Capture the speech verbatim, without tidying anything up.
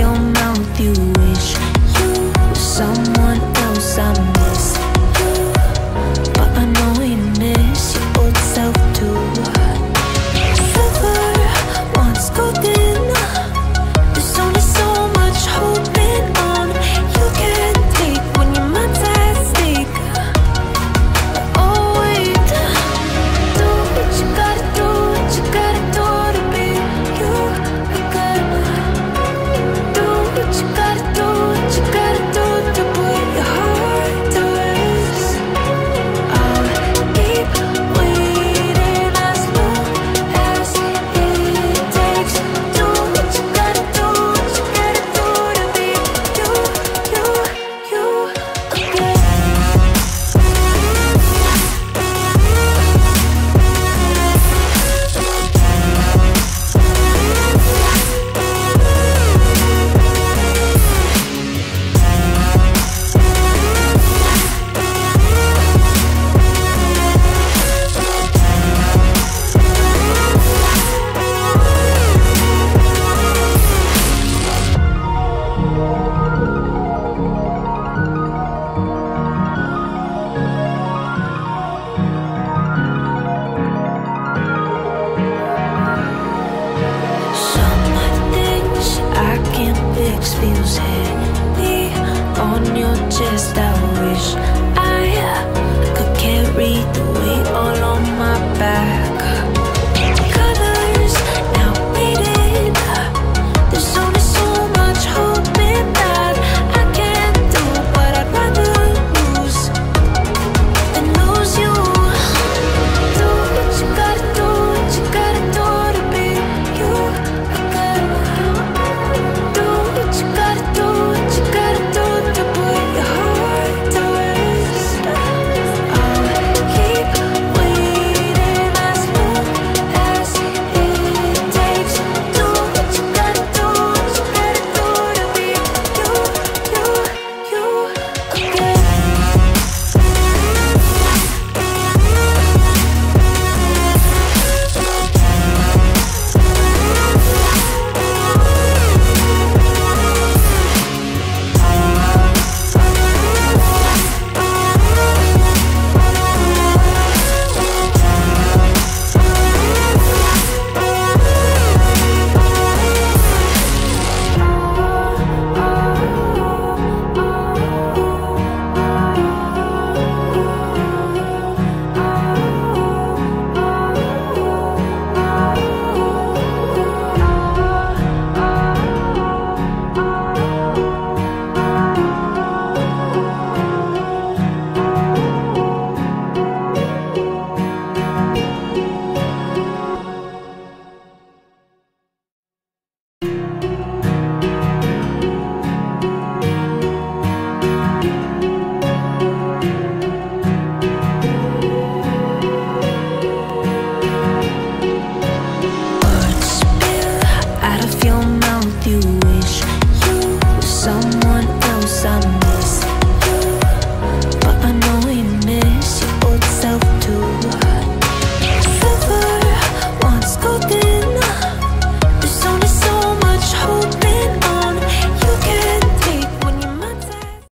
your mouth, you wish you were someone else. I miss you, but I know you miss your old self too. Silver once golden, there's only so much holding on. You can't take when your mind's at stake. Oh wait, do what you gotta do, what you gotta do to be you again. Do what you gotta do, what you gotta do to put your heart to rest. I'll keep waiting as long as it takes. Do what you gotta do, what you gotta do to be you, you, you again. Some things I can't fix feels heavy.